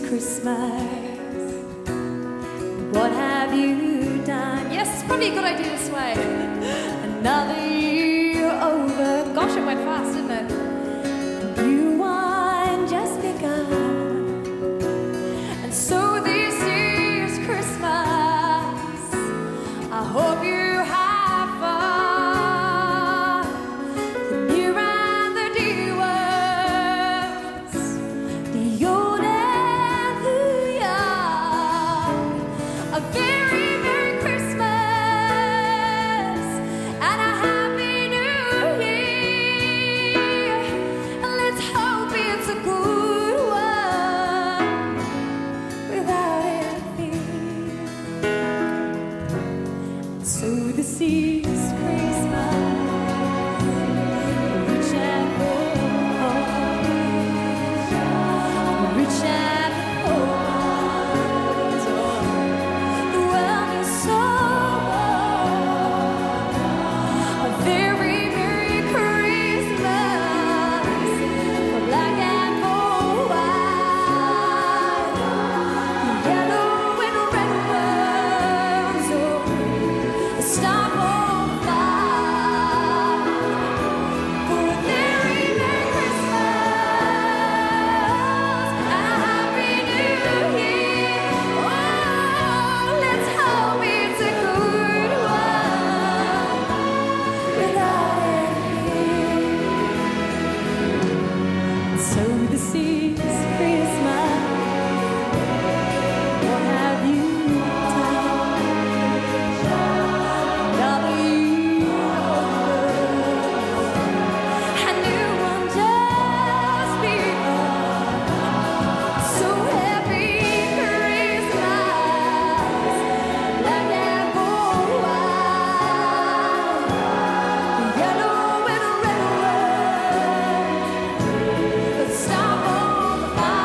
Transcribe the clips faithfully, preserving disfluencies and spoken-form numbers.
Christmas, what have you done? Yes, it's probably a good idea this way. Another year over. Gosh, it went fast, didn't it? New one just begun. And so this is Christmas. I hope you have fun. The near and the dear ones, the old and the young. A very Merry Christmas and a Happy New Year. Let's hope it's a good one without anything. So this is Christmas, rich and poor, rich and poor. The world is so warm. A very Merry Christmas for black and for white, yellow and red ones. Oh, stop on fire for a very Merry Christmas and a Happy New Year. Oh, let's hope it's a good one without anything. So this is Christmas. What have you done? Another year over. A new one just begun. So happy Christmas, black and white, yellow and red ones. Let's stop on the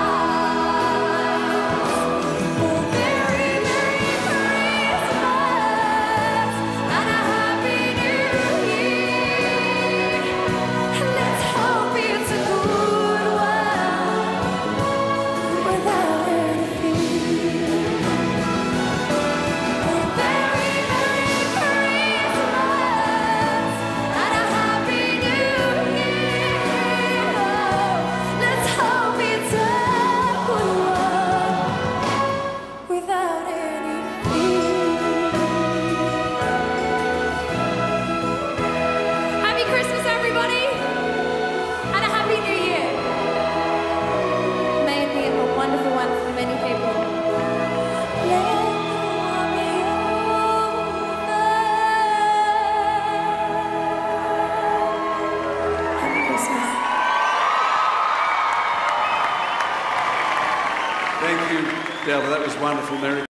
fire for a very Merry Christmas and a Happy New Year. Let's hope it's a good one without anything. A very Merry Christmas and a Happy New Year. Let's hope it's a good one without anything. Happy Christmas, everybody, and a Happy New Year. May it be a wonderful one for many people. Let the war be over. Happy Christmas. Thank you, Della. That was wonderful, Mary.